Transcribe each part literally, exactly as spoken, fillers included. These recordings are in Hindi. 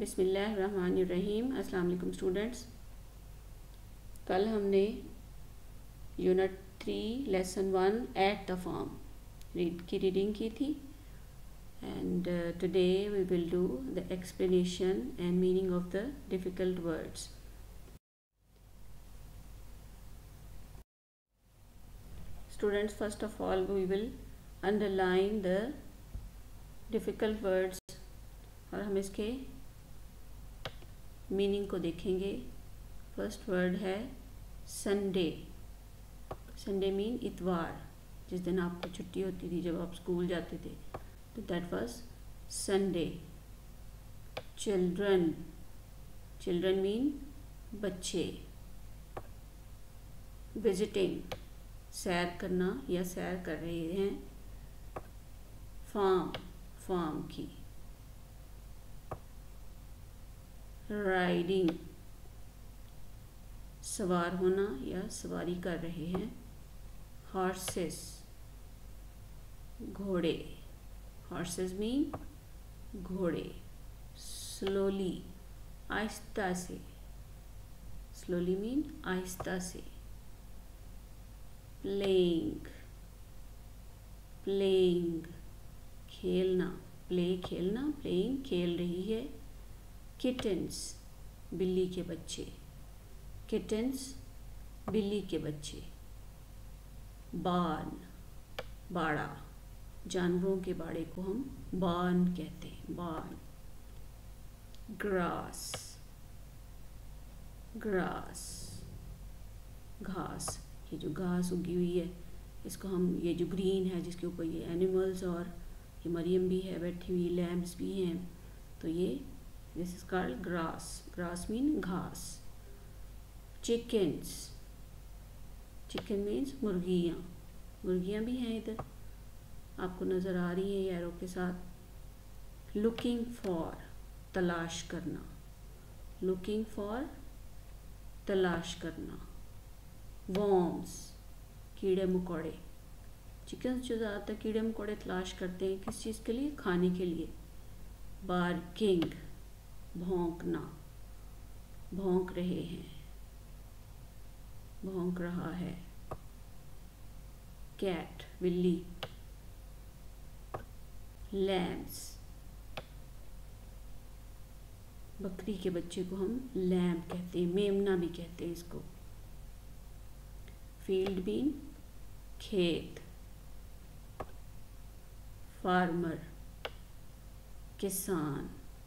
बिस्मिल्लाहिर्रहमानिर्रहीम। अस्सलाम वालेकुम स्टूडेंट्स। कल हमने unit three lesson one at the farm read की रीडिंग की थी and today we will do the explanation and meaning of the difficult words. Students, first of all we will underline the difficult words और हम इसके मीनिंग को देखेंगे। फर्स्ट वर्ड है संडे। संडे मीन इतवार, जिस दिन आपको छुट्टी होती थी जब आप स्कूल जाते थे, तो that was Sunday. Children, children mean बच्चे। विजिटिंग, सैर करना या सैर कर रहे हैं। फार्म, फार्म की। राइडिंग, सवार होना या सवारी कर रहे हैं। हॉर्सेस, घोड़े। हॉर्सेस मीन घोड़े। स्लोली, आहिस्ता से। स्लोली मीन आहिस्ता से। प्लेइंग, प्लेइंग खेलना। प्ले खेलना, प्लेइंग खेल रही है। किटन्स, बिल्ली के बच्चे। किटन्स, बिल्ली के बच्चे। बार्न, बाड़ा। जानवरों के बाड़े को हम बार्न कहते हैं, बार्न। ग्रास, ग्रास घास। ये जो घास उगी हुई है इसको हम, ये जो ग्रीन है जिसके ऊपर ये एनिमल्स और ये मरियम भी है बैठी हुई, लैम्स भी हैं, तो ये this is called grass. Grass mean घास। चिकन्स, चिकन मीन्स मुर्गियाँ। मुर्गियाँ भी हैं इधर, आपको नज़र आ रही है एरो के साथ। लुकिंग फॉर, तलाश करना। लुकिंग फॉर, तलाश करना। वॉर्म्स, कीड़े मकोड़े। चिकन्स जो ज़्यादातर कीड़े मकोड़े तलाश करते हैं, किस चीज़ के लिए? खाने के लिए। बार्किंग, भौंकना। भौंक रहे हैं, भौंक रहा है। कैट, बिल्ली। लैम्स, बकरी के बच्चे को हम लैम्प कहते हैं, मेमना भी कहते हैं इसको। फील्ड बीन, खेत। फार्मर, किसान।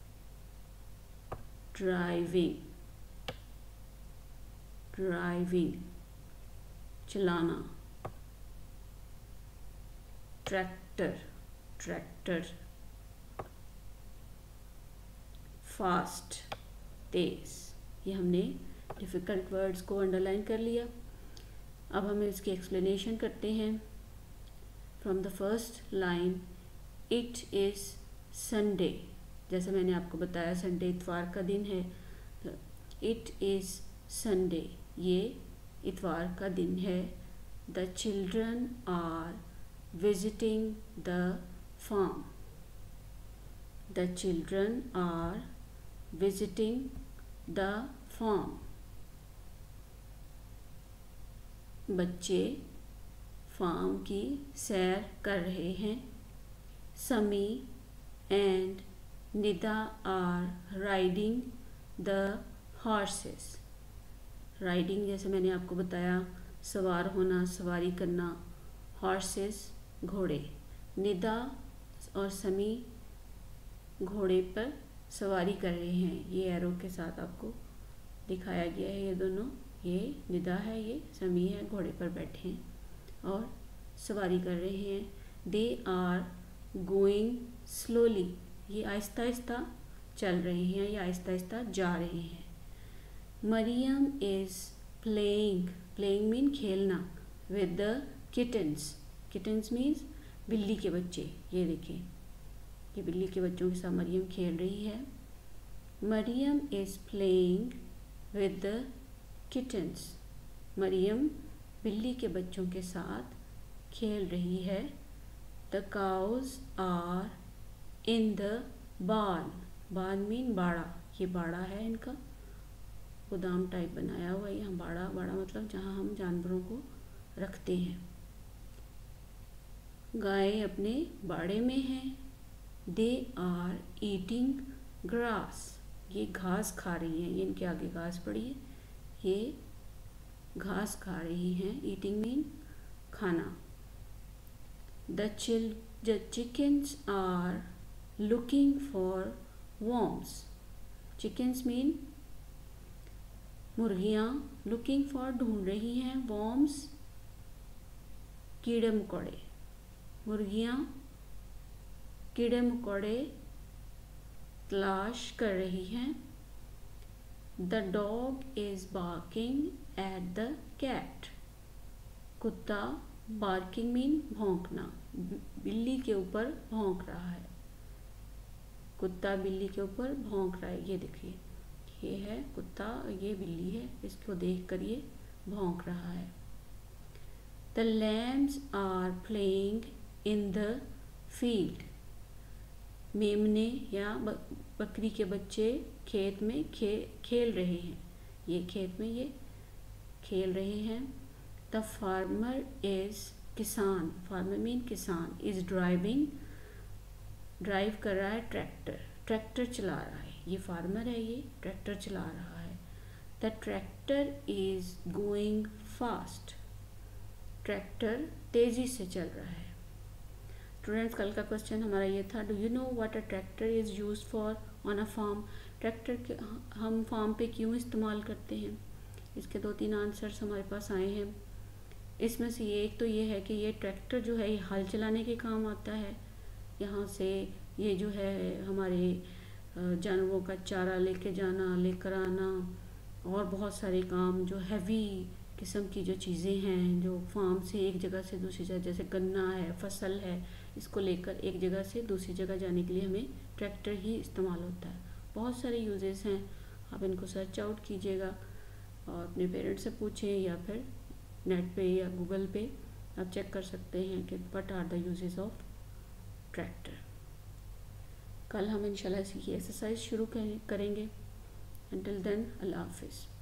ड्राइविंग, ड्राइविंग चलाना। Tractor, tractor. फास्ट, तेज। ये हमने डिफ़िकल्ट वर्ड्स को अंडरलाइन कर लिया। अब हम इसकी एक्सप्लेनेशन करते हैं। From the first line, it is Sunday. जैसे मैंने आपको बताया संडे इतवार का दिन है, इट इज़ संडे, ये इतवार का दिन है। The children are visiting the farm. The children are visiting the farm. बच्चे फार्म की सैर कर रहे हैं। Sami and Nida are riding the horses. Riding जैसे मैंने आपको बताया, सवार होना, सवारी करना। हॉर्सेस, घोड़े। निदा और समी घोड़े पर सवारी कर रहे हैं। ये एरो के साथ आपको दिखाया गया है, ये दोनों। ये निदा है, ये समी है, घोड़े पर बैठे हैं और सवारी कर रहे हैं। दे आर गोइंग स्लोली, ये आहिस्ता आहिस्ता चल रहे हैं या आहिस्ता आहिस्ता जा रहे हैं। Mariam is playing, playing mean खेलना, with the kittens. Kittens means बिल्ली के बच्चे। ये देखें, ये बिल्ली के बच्चों के साथ मरियम खेल रही है। Mariam is playing with the kittens. Mariam बिल्ली के बच्चों के साथ खेल रही है। The cows are in the barn. Barn mean बाड़ा, ये बाड़ा है इनका, गोदाम टाइप बनाया हुआ है यहाँ। बाड़ा बाड़ा मतलब जहाँ हम जानवरों को रखते हैं। गाय अपने बाड़े में हैं। दे आर ईटिंग ग्रास, ये घास खा रही हैं। ये इनके आगे घास पड़ी है, ये घास खा रही हैं। ईटिंग मीन खाना। The chill the chickens are looking for worms, chickens mean मुर्गियाँ, लुकिंग फॉर ढूंढ रही हैं, worms कीड़े मकोड़े, मुर्गियाँ कीड़े मकोड़े तलाश कर रही हैं। The dog is barking at the cat, कुत्ता बार्किंग मीन भौंकना, बिल्ली के ऊपर भौंक रहा है। कुत्ता बिल्ली के ऊपर भौंक रहा है। ये देखिए, ये है कुत्ता, ये बिल्ली है, इसको देख कर ये भौंक रहा है। The lambs are playing in the field, मेमने या बकरी के बच्चे खेत में खे खेल रहे हैं। ये खेत में ये खेल रहे हैं। द फार्मर इज, किसान, फार्मर मीन किसान, इज ड्राइविंग, ड्राइव कर रहा है ट्रैक्टर, ट्रैक्टर चला रहा है। ये फार्मर है, ये ट्रैक्टर चला रहा है। The tractor is going fast, tractor तेजी से चल रहा है। स्टूडेंट्स, कल का क्वेश्चन हमारा ये था, do you know what a tractor is used for on a farm, tractor के हम फार्म पे क्यों इस्तेमाल करते हैं। इसके दो तीन आंसर्स हमारे पास आए हैं। इसमें से ये एक तो ये है कि ये ट्रैक्टर जो है ये हल चलाने के काम आता है। यहाँ से ये जो है हमारे जानवरों का चारा लेके जाना, लेकर आना, और बहुत सारे काम जो हैवी किस्म की जो चीज़ें हैं जो फार्म से एक जगह से दूसरी जगह, जैसे गन्ना है, फसल है, इसको लेकर एक जगह से दूसरी जगह जाने के लिए हमें ट्रैक्टर ही इस्तेमाल होता है। बहुत सारे यूजेस हैं, आप इनको सर्च आउट कीजिएगा और अपने पेरेंट्स से पूछें या फिर नेट पे या गूगल पे आप चेक कर सकते हैं कि what are the uses of tractor. कल हम इंशाल्लाह इसी की एक्सरसाइज शुरू करेंगे। अंटिल देन, अल्लाह हाफिज़।